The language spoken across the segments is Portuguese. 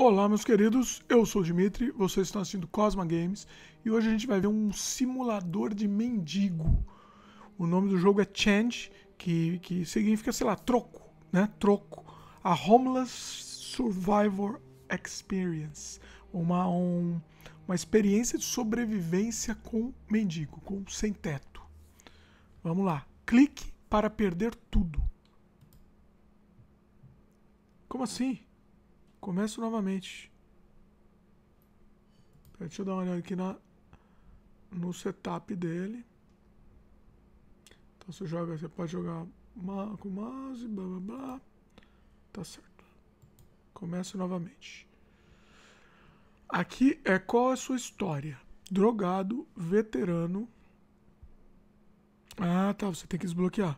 Olá, meus queridos, eu sou o Dimitri, vocês estão assistindo Cosma Games e hoje a gente vai ver um simulador de mendigo. O nome do jogo é Change, que significa, sei lá, troco, né? Troco. A Homeless Survivor Experience. Uma experiência de sobrevivência com mendigo, com sem teto. Vamos lá. Clique para perder tudo. Como assim? Começo novamente. Deixa eu dar uma olhada aqui no setup dele. Então você pode jogar com mouse, blá blá blá. Tá certo. Começo novamente. Aqui é qual é a sua história. Drogado, veterano. Ah, tá. Você tem que desbloquear.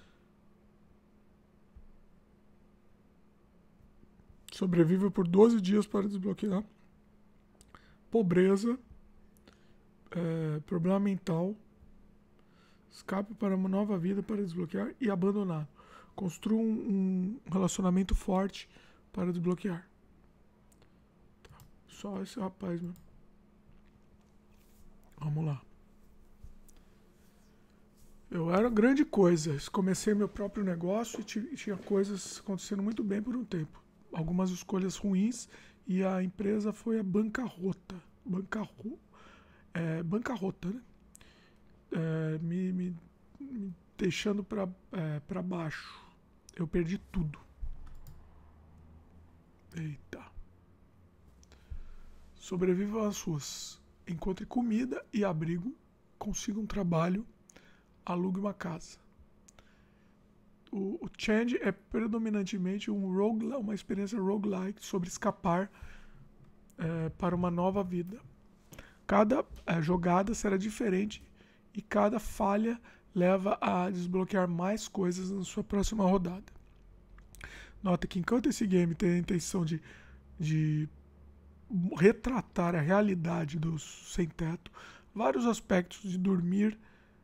Sobreviva por 12 dias para desbloquear. Pobreza. Problema mental. Escape para uma nova vida para desbloquear e abandonar. Construa um relacionamento forte para desbloquear. Tá. Só esse rapaz, mano. Vamos lá. Eu era grande coisa. Comecei meu próprio negócio e tinha coisas acontecendo muito bem por um tempo. Algumas escolhas ruins e a empresa foi a bancarrota. Bancarrota, né? Me deixando pra baixo. Eu perdi tudo. Eita. Sobreviva às ruas. Encontre comida e abrigo. Consiga um trabalho. Alugue uma casa. O Change é predominantemente uma experiência roguelike sobre escapar para uma nova vida. Cada jogada será diferente e cada falha leva a desbloquear mais coisas na sua próxima rodada. Nota que enquanto esse game tem a intenção de retratar a realidade dos sem-teto, vários aspectos de dormir,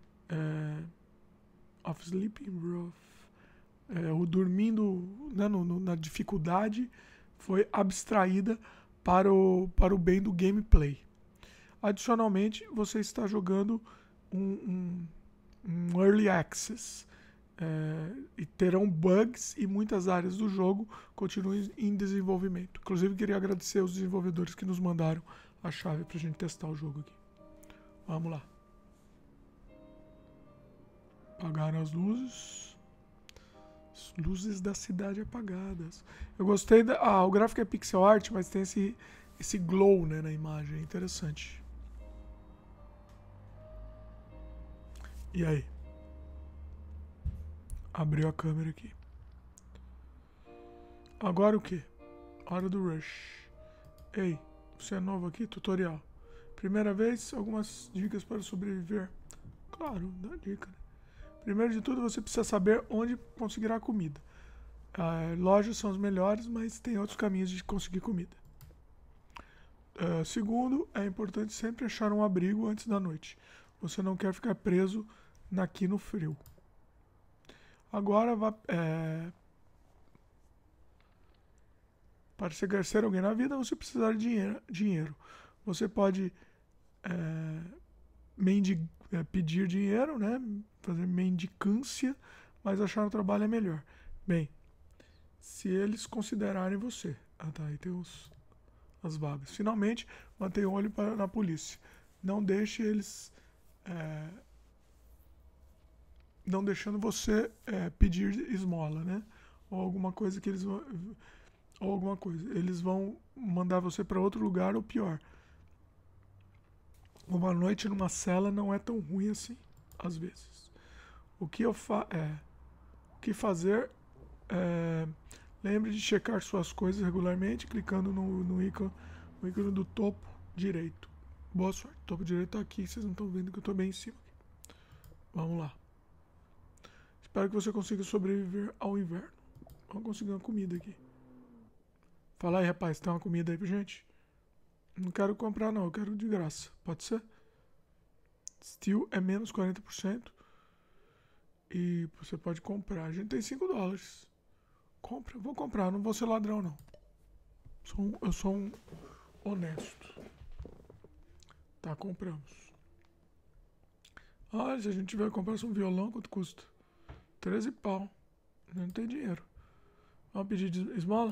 of sleeping rough, o dormindo, né, na dificuldade, foi abstraída para o bem do gameplay. Adicionalmente, você está jogando um Early Access e terão bugs e muitas áreas do jogo continuam em desenvolvimento. Inclusive, queria agradecer aos desenvolvedores que nos mandaram a chave para a gente testar o jogo aqui. Vamos lá. Apagaram as luzes. As luzes da cidade apagadas. Eu gostei o gráfico é pixel art, mas tem esse glow, né, na imagem. É interessante. E aí? Abriu a câmera aqui. Agora o que? Hora do rush. Ei, você é novo aqui? Tutorial. Primeira vez, algumas dicas para sobreviver. Claro, dá dica, né? Primeiro de tudo, você precisa saber onde conseguirá comida. Lojas são as melhores, mas tem outros caminhos de conseguir comida. Segundo, é importante sempre achar um abrigo antes da noite. Você não quer ficar preso aqui no frio. Agora, para ser alguém na vida, você precisa de dinheiro. Você pode pedir dinheiro, né? Fazer mendicância, mas achar um trabalho é melhor. Bem, se eles considerarem você. Ah, tá, aí tem as vagas. Finalmente, mantenha o olho na polícia. Não deixe eles... não deixando você pedir esmola, né? Ou alguma coisa que eles vão... Ou alguma coisa. Eles vão mandar você para outro lugar ou pior. Uma noite numa cela não é tão ruim assim, às vezes. O que fazer? Lembre de checar suas coisas regularmente, clicando no ícone do topo direito. Boa sorte. O topo direito tá aqui, vocês não estão vendo que eu estou bem em cima. Vamos lá. Espero que você consiga sobreviver ao inverno. Vamos conseguir uma comida aqui. Fala aí, rapaz, tem uma comida aí pra gente? Não quero comprar não, eu quero de graça. Pode ser? Steel é menos 40%. E você pode comprar. A gente tem $5. Compra, vou comprar, não vou ser ladrão não. Eu sou um honesto. Tá, compramos. Ah, se a gente tiver que comprar um violão, quanto custa? 13 pau. Não tem dinheiro. Vamos pedir de esmola?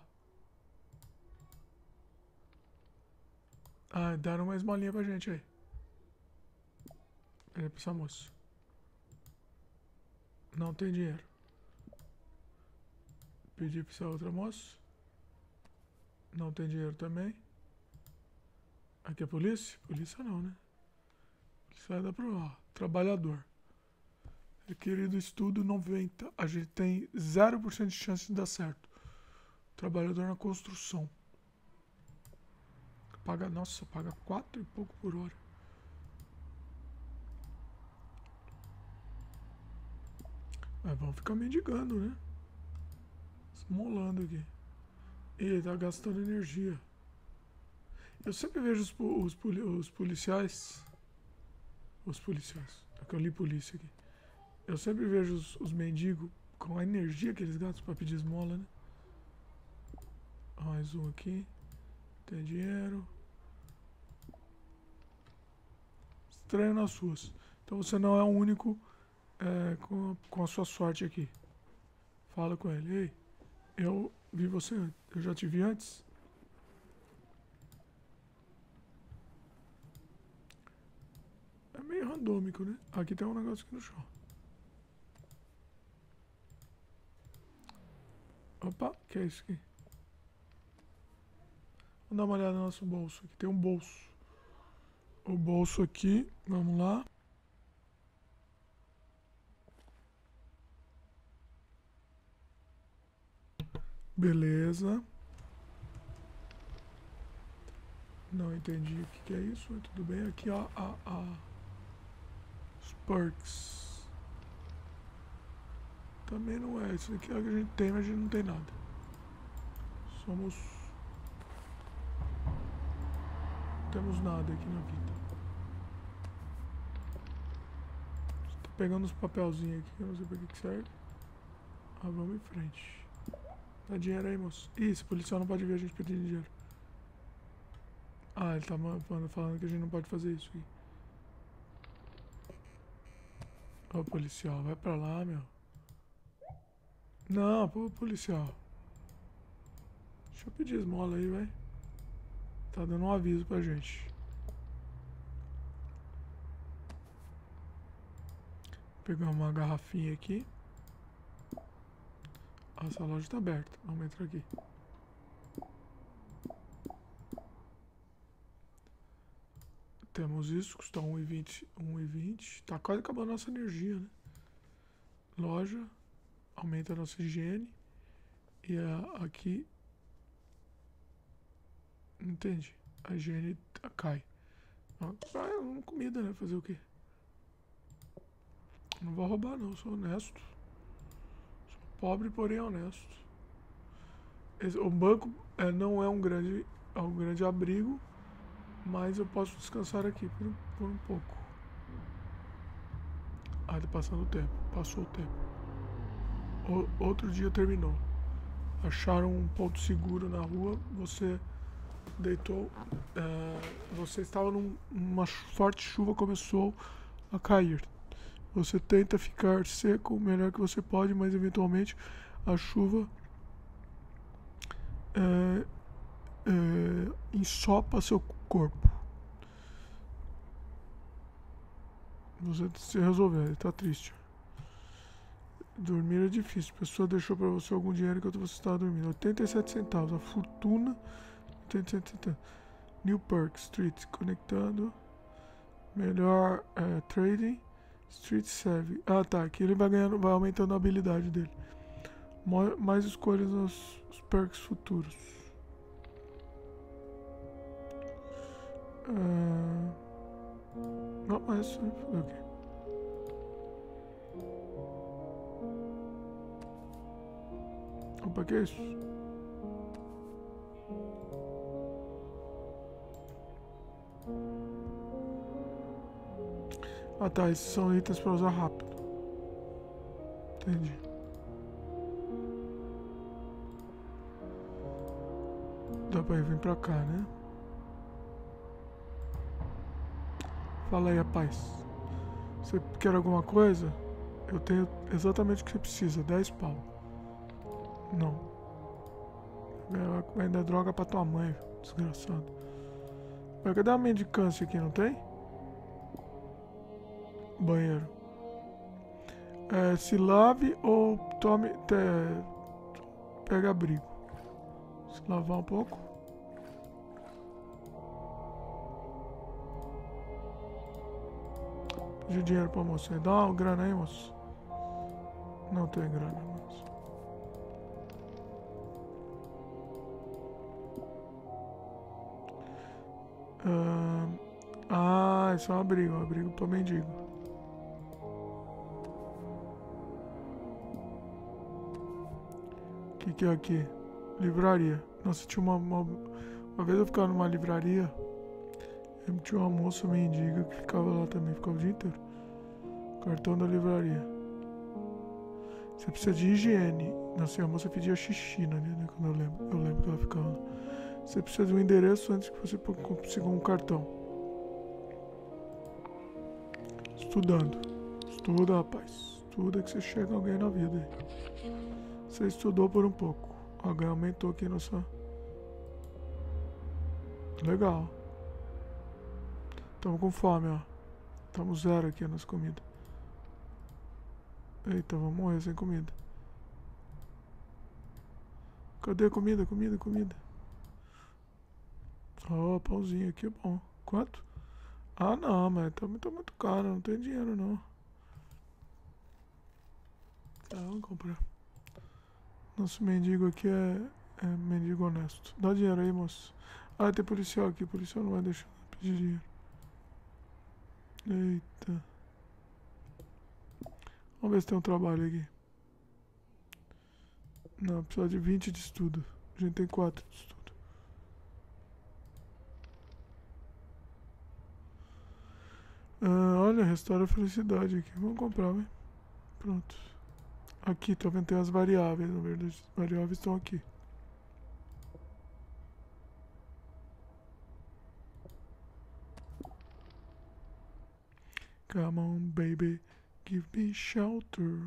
Deram uma esmolinha pra gente aí. Pede pra essa moça. Não tem dinheiro. Pedir pra essa outra moça. Não tem dinheiro também. Aqui é polícia? Polícia não, né? Isso vai dar pro trabalhador. Requerido estudo 90. A gente tem 0% de chance de dar certo. Trabalhador na construção. Nossa, paga 4 e pouco por hora. Mas vamos ficar mendigando, né? Esmolando aqui. E tá gastando energia. Eu sempre vejo os policiais. Os policiais. É que eu li polícia aqui. Eu sempre vejo os mendigos com a energia que eles gastam pra pedir esmola, né? Mais um aqui. Tem dinheiro. Estranho nas ruas. Então você não é o único com a sua sorte aqui. Fala com ele. Ei, eu vi você antes. Eu já te vi antes? É meio randômico, né? Aqui tem um negócio aqui no chão. Opa, que é isso aqui? Vamos dar uma olhada no nosso bolso. Aqui tem um bolso. O bolso aqui, vamos lá. Beleza. Não entendi o que é isso, mas tudo bem. Aqui, ó, os perks. Também não é. Isso aqui é o que a gente tem, mas a gente não tem nada. Somos... Não temos nada aqui na vida. Tô pegando uns papelzinhos aqui, eu não sei pra que serve. Vamos em frente. Dá dinheiro aí, moço. Ih, esse policial não pode ver a gente pedindo dinheiro. Ele tá falando que a gente não pode fazer isso aqui. Ô, policial, vai pra lá, meu. Não, pô, policial. Deixa eu pedir esmola aí, vai. Tá dando um aviso pra gente. Vou pegar uma garrafinha aqui. Essa loja tá aberta. Vamos entrar aqui. Temos isso, custa 1,20. 1,20. Tá quase acabando a nossa energia, né? Loja. Aumenta a nossa higiene. E aqui... Entende? A higiene cai. Comida, né? Fazer o quê? Não vou roubar, não. Sou honesto. Sou pobre, porém honesto. O banco não é um grande abrigo, mas eu posso descansar aqui por um pouco. Tá passando o tempo. Passou o tempo. Outro dia terminou. Acharam um ponto seguro na rua. Você deitou. Você estava numa forte chuva, começou a cair. Você tenta ficar seco o melhor que você pode, mas eventualmente a chuva ensopa seu corpo. Você se resolver, ele tá triste. Dormir é difícil. A pessoa deixou pra você algum dinheiro enquanto você estava dormindo. 87 centavos. A fortuna. 87 centavos. New Perk Street. Conectando. Melhor trading. Street Savvy. Tá. Aqui ele vai ganhando, vai aumentando a habilidade dele. Mais escolhas nos perks futuros. Não, mas ok. Opa, que é isso? Tá, esses são itens para usar rápido. Entendi. Dá pra vir pra cá, né? Fala aí, rapaz. Você quer alguma coisa? Eu tenho exatamente o que você precisa. 10 pau. Não. Vai dar droga pra tua mãe, desgraçado. Mas cadê a mendicância aqui, não tem? Banheiro. Se lave ou tome... pega abrigo. Se lavar um pouco. Pedir dinheiro pra moça. Dá uma grana aí, moço. Não tem grana, moço. Isso é um abrigo pra mendigo. O que é aqui? Livraria. Nossa, tinha uma vez eu ficava numa livraria. Tinha uma moça mendiga que ficava lá também, ficava o dia inteiro. Cartão da livraria. Você precisa de higiene. Nossa, a moça pedia xixi, né? Quando eu lembro que ela ficava lá. Você precisa de um endereço antes que você consiga um cartão. Estudando. Estuda, rapaz. Estuda que você chega alguém na vida aí. Você estudou por um pouco. Alguém aumentou aqui na sua... Legal. Tamo com fome, ó. Tamo zero aqui nas comidas. Eita, vamos morrer sem comida. Cadê a comida? Comida. Ó, pãozinho aqui é bom. Quanto? Ah, não, mas tá muito caro. Não tem dinheiro, não. Tá, vamos comprar. Nosso mendigo aqui é mendigo honesto. Dá dinheiro aí, moço. Ah, tem policial aqui. O policial não vai deixar pedir dinheiro. Eita. Vamos ver se tem um trabalho aqui. Não, precisa de 20 de estudo. A gente tem 4 de estudo. Olha, restaura a felicidade aqui. Vamos comprar, vai. Pronto. Aqui, tá vendo? Tem as variáveis, na verdade. As variáveis estão aqui. Come on, baby. Give me shelter.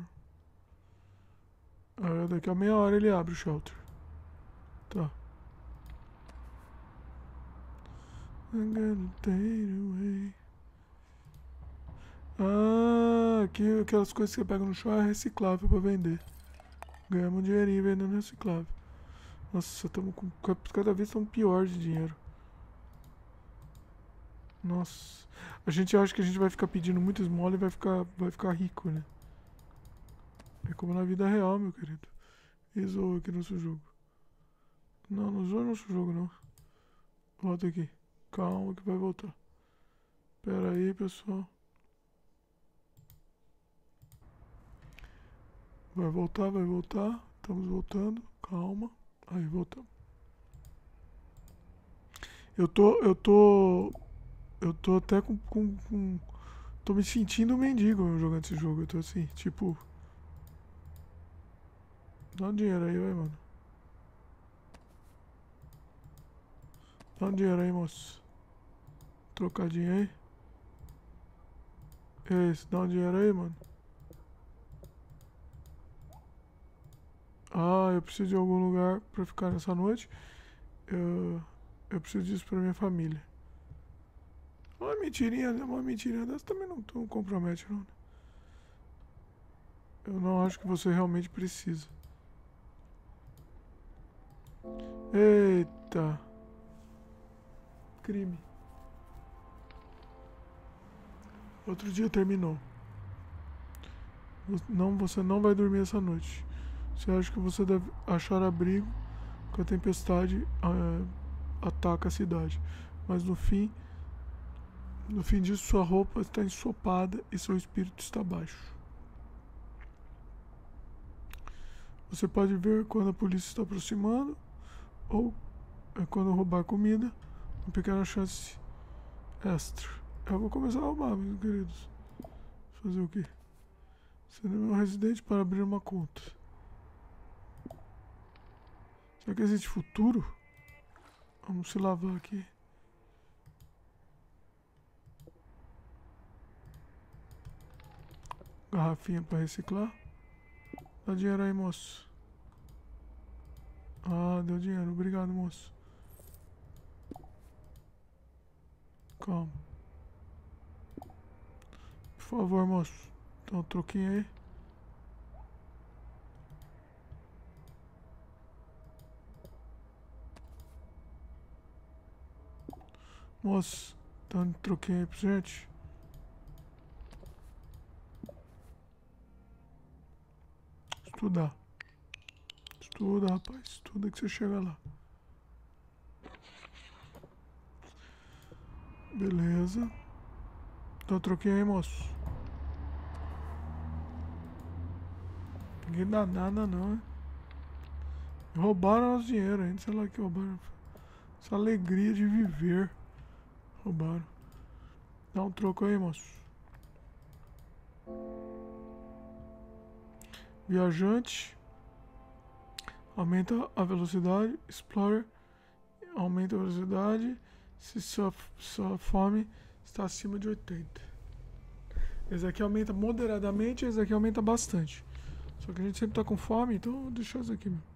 Daqui a meia hora ele abre o shelter. Tá. I'm gonna take it away. Aqui aquelas coisas que você pega no chão é reciclável pra vender. Ganhamos um dinheirinho vendendo reciclável. Nossa, estamos com... cada vez estamos pior de dinheiro. Nossa. A gente acha que a gente vai ficar pedindo muito esmola e vai ficar rico, né? É como na vida real, meu querido. E zoou aqui nosso jogo. Não zoou nosso jogo, não. Volta aqui. Calma que vai voltar. Pera aí, pessoal. Vai voltar. Estamos voltando. Calma. Aí, voltamos. Eu tô até tô me sentindo um mendigo jogando esse jogo. Eu tô assim, tipo... Dá um dinheiro aí, vai, mano. Dá um dinheiro aí, moço. Trocadinho aí. Esse, dá um dinheiro aí, mano. Eu preciso de algum lugar pra ficar nessa noite. Eu preciso disso pra minha família. Uma mentirinha dessa também não compromete, não. Eu não acho que você realmente precisa. Eita. Crime. Outro dia terminou. Você não vai dormir essa noite. Você acha que você deve achar abrigo que a tempestade ataca a cidade. Mas no fim disso, sua roupa está ensopada e seu espírito está baixo. Você pode ver quando a polícia está aproximando ou quando roubar comida, uma pequena chance extra. Eu vou começar a roubar, meus queridos. Fazer o quê? Você não é um residente para abrir uma conta. Será que existe futuro? Vamos se lavar aqui. Garrafinha para reciclar. Dá dinheiro aí, moço. Ah, deu dinheiro. Obrigado, moço. Calma. Por favor, moço. Dá um troquinho aí. Moço, dá um troquinho aí pra gente. Estudar. Estuda, rapaz. Estuda que você chega lá. Beleza. Dá um troquinho aí, moço. Ninguém dá nada, não, hein? Roubaram nosso dinheiro ainda. Sei lá que roubaram. Essa alegria de viver. Roubaram. Dá um troco aí, moço. Viajante. Aumenta a velocidade. Explorer. Aumenta a velocidade se sua fome está acima de 80. Esse aqui aumenta moderadamente, esse aqui aumenta bastante. Só que a gente sempre tá com fome, então vou deixar isso aqui mesmo.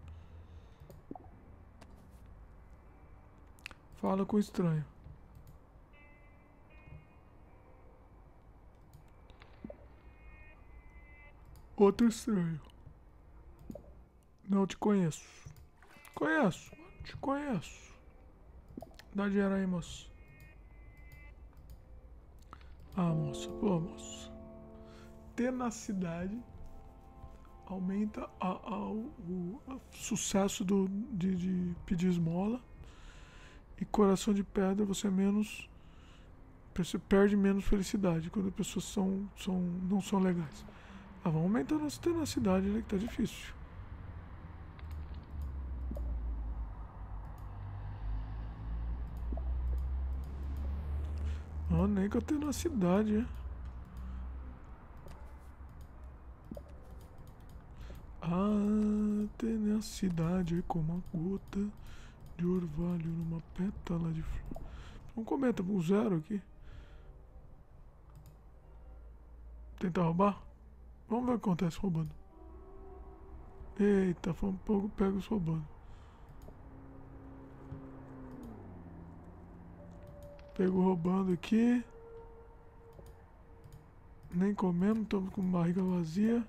Fala com o estranho. Outro estranho. Não te conheço. Conheço. Te conheço. Dá dinheiro aí, moço. Ah, moço. Pô, moço. Tenacidade aumenta o sucesso de pedir esmola. E coração de pedra você perde menos felicidade quando as pessoas não são legais. Ah, vamos aumentar a nossa tenacidade, né? Que tá difícil. Ah, nem com a tenacidade, né? A tenacidade é como a gota de orvalho numa pétala de flor. Vamos cometer um 0 aqui. Tentar roubar? Vamos ver o que acontece roubando. Eita, foi um pouco pegos roubando. Pego roubando aqui. Nem comemos, estamos com barriga vazia.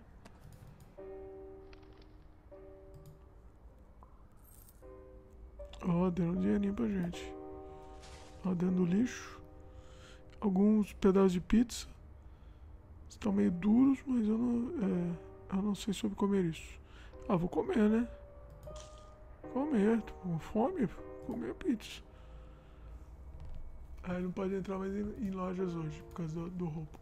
Ó, deram um dinheirinho pra gente. Ó, dentro do lixo. Alguns pedaços de pizza. Estão meio duros, mas eu não sei sobre comer isso. Ah, vou comer, né? Comer, tô com fome, comer pizza. Aí não pode entrar mais em lojas hoje, por causa do roubo.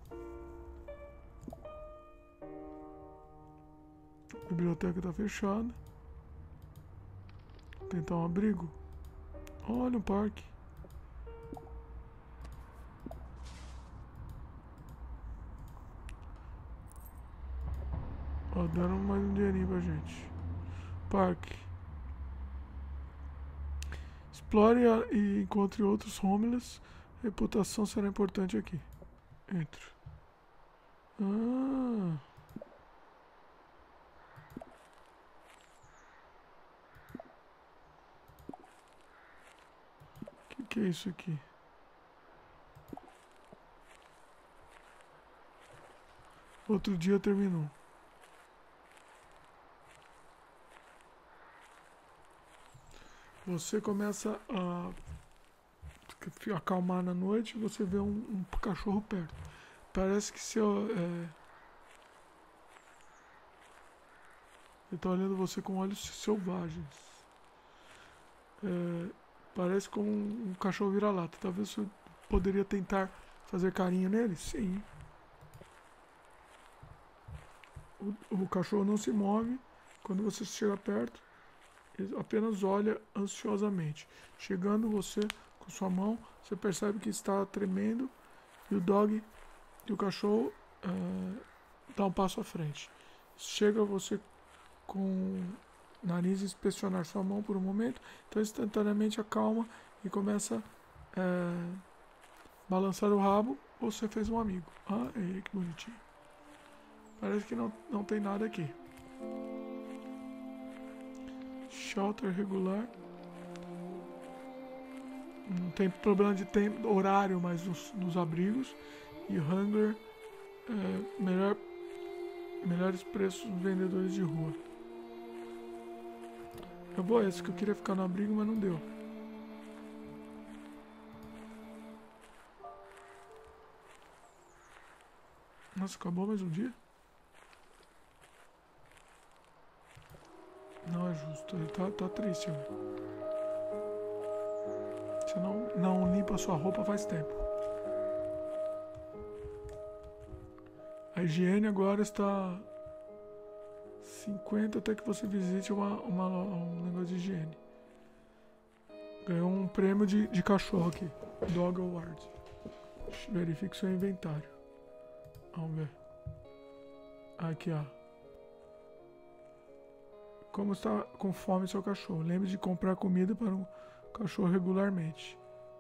A biblioteca tá fechada. Tentar um abrigo. Olha um parque. Ó, deram mais um dinheirinho pra gente. Parque. Explore e encontre outros homeless. Reputação será importante aqui. Entra. Ah. Que é isso aqui? Outro dia terminou. Você começa a acalmar na noite e você vê um cachorro perto. Parece que ele tá olhando você com olhos selvagens. Parece como um cachorro vira-lata. Talvez você poderia tentar fazer carinho nele? Sim. O cachorro não se move. Quando você chega perto, ele apenas olha ansiosamente. Chegando você com sua mão, você percebe que está tremendo e o cachorro dá um passo à frente. Chega você com o nariz inspecionar sua mão por um momento, então instantaneamente acalma e começa a balançar o rabo, você fez um amigo. Ah, que bonitinho. Parece que não tem nada aqui. Shelter regular. Não tem problema de horário mais nos abrigos. E Hunger, melhores preços dos vendedores de rua. Eu vou esse que eu queria ficar no abrigo, mas não deu. Nossa, acabou mais um dia? Não é justo, ele tá triste. Você não limpa a sua roupa faz tempo. A higiene agora está 50 até que você visite um negócio de higiene. Ganhou um prêmio de cachorro aqui. Dog Award. Verifique seu inventário. Vamos ver. Aqui, ó. Como está com fome seu cachorro? Lembre de comprar comida para um cachorro regularmente.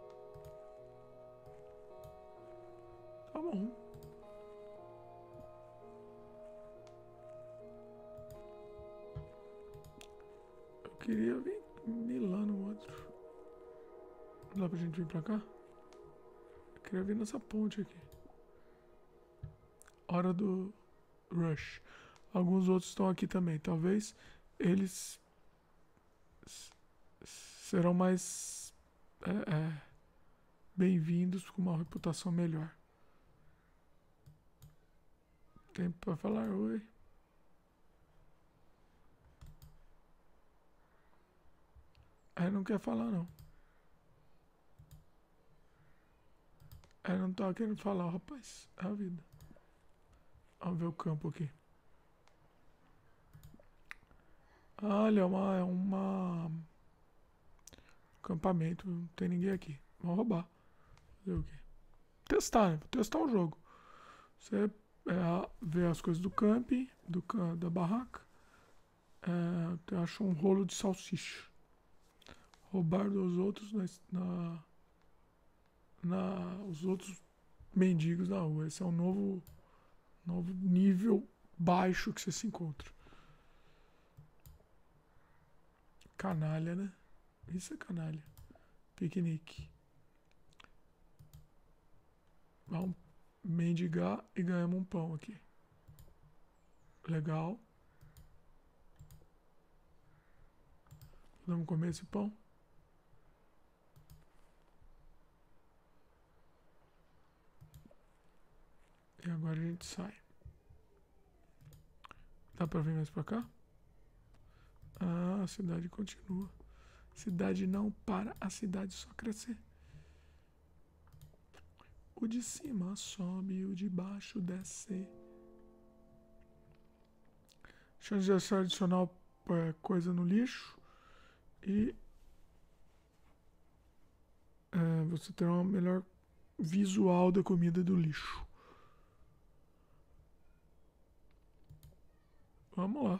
Tá bom. Eu queria vir Milano no outro. Dá pra gente vir pra cá? Eu queria vir nessa ponte aqui. Hora do rush. Alguns outros estão aqui também. Talvez eles serão mais bem-vindos com uma reputação melhor. Tempo pra falar oi. Aí não quer falar não. Aí não tá querendo falar, rapaz. É a vida. Vamos ver o campo aqui. Olha, é uma acampamento, não tem ninguém aqui. Vamos roubar. Fazer o quê? Testar, né? Testar o jogo. Você vê as coisas do camping, da barraca. Achou um rolo de salsicha. Roubar dos outros os outros mendigos na rua. Esse é um novo nível baixo que você se encontra. Canalha, né? Isso é canalha. Piquenique. Vamos mendigar e ganhamos um pão aqui. Legal. Vamos comer esse pão? E agora a gente sai. Dá pra vir mais pra cá? Ah, a cidade continua. Cidade não para, a cidade só crescer. O de cima sobe, o de baixo desce. Chance de achar adicional coisa no lixo. E você terá uma melhor visual da comida do lixo. Vamos lá.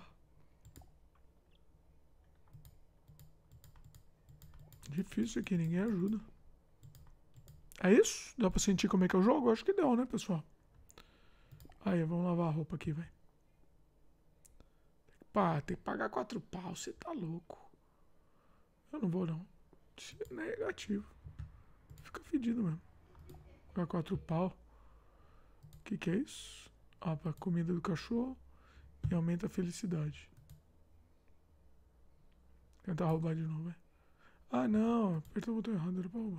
Difícil aqui, ninguém ajuda. É isso? Dá pra sentir como é que é o jogo? Acho que deu, né, pessoal? Aí, vamos lavar a roupa aqui, velho. Pá, tem que pagar 4 pau, você tá louco. Eu não vou, não. Negativo. Fica fedido mesmo. Pagar 4 pau. O que é isso? Ah, pra comida do cachorro. E aumenta a felicidade. Tentar roubar de novo, velho. Ah, não. Apertou o botão errado, era pra roubar.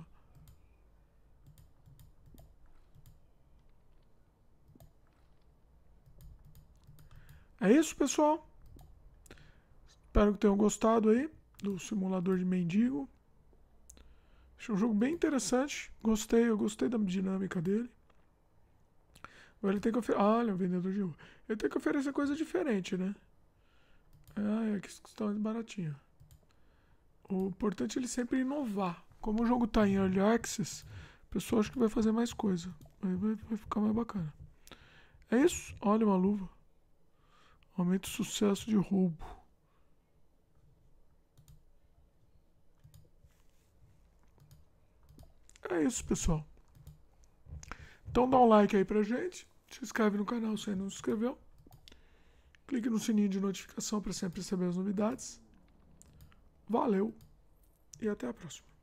É isso, pessoal. Espero que tenham gostado aí do simulador de mendigo. Achei um jogo bem interessante. Eu gostei da dinâmica dele. Agora ele tem que oferecer. Olha, o vendedor de rua. Ele tem que oferecer coisa diferente, né? Aqui está mais baratinho. O importante é ele sempre inovar. Como o jogo está em Early Access, o pessoal acho que vai fazer mais coisa. Aí vai ficar mais bacana. É isso. Olha uma luva. Aumenta o sucesso de roubo. é isso, pessoal. Então dá um like aí pra gente. Se inscreve no canal se ainda não se inscreveu. Clique no sininho de notificação para sempre receber as novidades. Valeu e até a próxima.